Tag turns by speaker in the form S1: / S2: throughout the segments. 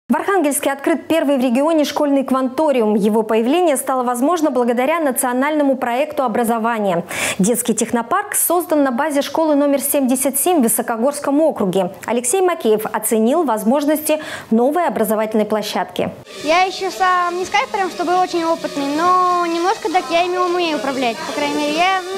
S1: В Архангельске открыт первый в регионе школьный кванториум. Его появление стало возможно благодаря национальному проекту образования. Детский технопарк создан на базе школы номер 77 в Высокогорском округе. Алексей Макеев оценил возможности новой образовательной площадки.
S2: Я еще сам не сказать прям, чтобы очень опытный, но немножко так я ими умею управлять. По крайней мере,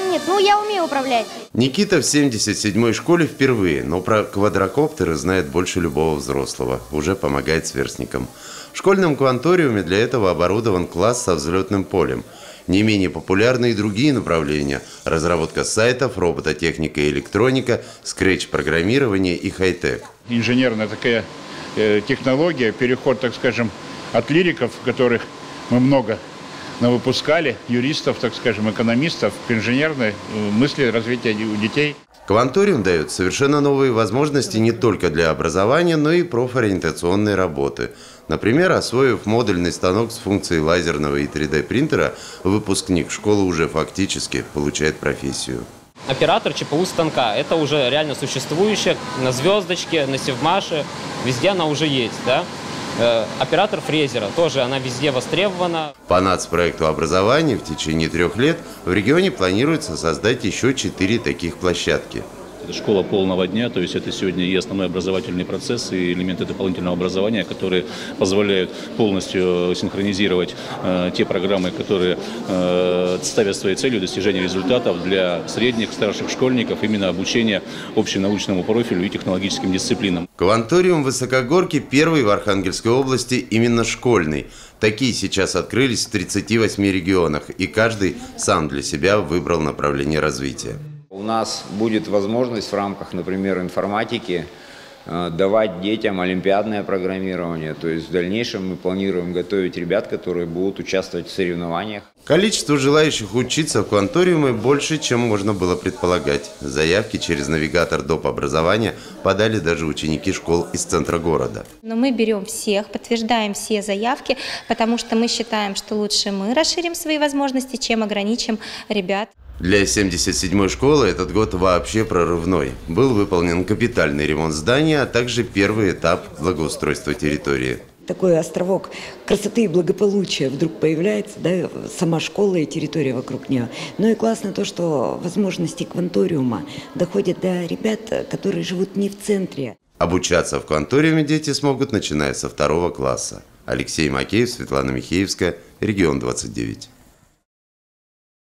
S2: я умею управлять.
S3: Никита в 77-й школе впервые, но про квадрокоптеры знает больше любого взрослого. Уже помогает сверстникам. В школьном кванториуме для этого оборудован класс со взлетным полем. Не менее популярны и другие направления – разработка сайтов, робототехника и электроника, скретч-программирование и хай-тек.
S4: Инженерная такая технология, переход, так скажем, от лириков, которых мы много выпускали, юристов, так скажем, экономистов, к инженерной мысли развития у детей.
S3: Кванториум дает совершенно новые возможности не только для образования, но и профориентационной работы. Например, освоив модульный станок с функцией лазерного и 3D-принтера, выпускник школы уже фактически получает профессию.
S5: Оператор ЧПУ станка – это уже реально существующее на звездочке, на Севмаше, везде она уже есть, да? Оператор фрезера, тоже она везде востребована.
S3: По нацпроекту образования в течение 3 лет в регионе планируется создать еще 4 таких площадки.
S6: Это школа полного дня, то есть это сегодня и основной образовательный процесс, и элементы дополнительного образования, которые позволяют полностью синхронизировать те программы, которые ставят своей целью достижения результатов для средних, старших школьников, именно обучение общенаучному профилю и технологическим дисциплинам.
S3: Кванториум в Высокогорке первый в Архангельской области именно школьный. Такие сейчас открылись в 38 регионах, и каждый сам для себя выбрал направление развития.
S7: У нас будет возможность в рамках, например, информатики давать детям олимпиадное программирование. То есть в дальнейшем мы планируем готовить ребят, которые будут участвовать в соревнованиях.
S3: Количество желающих учиться в кванториуме больше, чем можно было предполагать. Заявки через навигатор доп. Образования подали даже ученики школ из центра города.
S8: Но мы берем всех, подтверждаем все заявки, потому что мы считаем, что лучше мы расширим свои возможности, чем ограничим ребят.
S3: Для 77-й школы этот год вообще прорывной. Был выполнен капитальный ремонт здания, а также первый этап благоустройства территории.
S9: Такой островок красоты и благополучия вдруг появляется, да, сама школа и территория вокруг нее. Ну и классно то, что возможности кванториума доходят до ребят, которые живут не в центре.
S3: Обучаться в кванториуме дети смогут, начиная со 2 класса. Алексей Макеев, Светлана Михеевская, Регион 29.